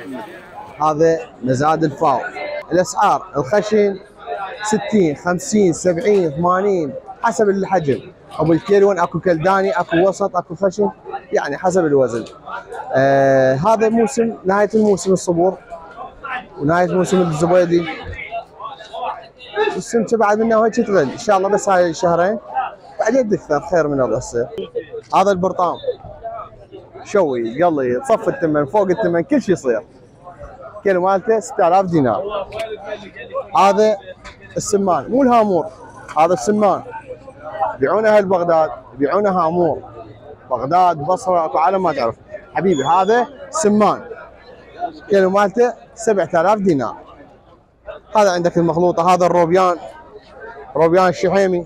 هذا مزاد الفاو. الاسعار الخشن 60 50 70 80 حسب الحجم. ابو الكيلون اكو كلداني، اكو وسط، اكو خشن، يعني حسب الوزن. هذا موسم، نهايه الموسم الصبور ونهايه موسم الزبيدي. السمكه بعد منها وهيك تغل ان شاء الله، بس هاي الشهرين بعدين تكثر خير من الله يصير. هذا البرطام شوي يقلي صف الثمن فوق الثمن كل شيء يصير. كيلو مالته 6000 دينار. هذا السمان مو الهامور، هذا السمان يبيعونه اهل بغداد، يبيعونه هامور. بغداد بصره اكو عالم ما تعرف حبيبي. هذا سمان كيلو مالته 7000 دينار. هذا عندك المخلوطه. هذا الروبيان، روبيان الشحيمي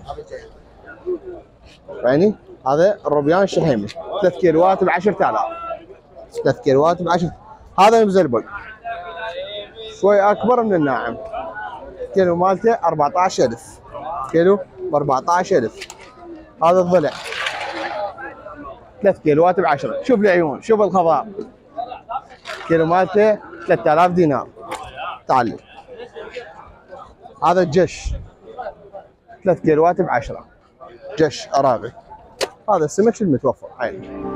يعني. هذا الروبيان الشحيمي 3 كيلوات ب 10000. 3 كيلوات ب 10. هذا المزلبل شوي اكبر من الناعم، كيلو مالته 14000. كيلو ب 14000. هذا الضلع 3 كيلوات ب 10. شوف العيون، شوف الخضار. كيلو مالته 3000 دينار. تعال. هذا الجش 3 كيلوات ب 10. جش عراقي. هذا السمك المتوفر. عين.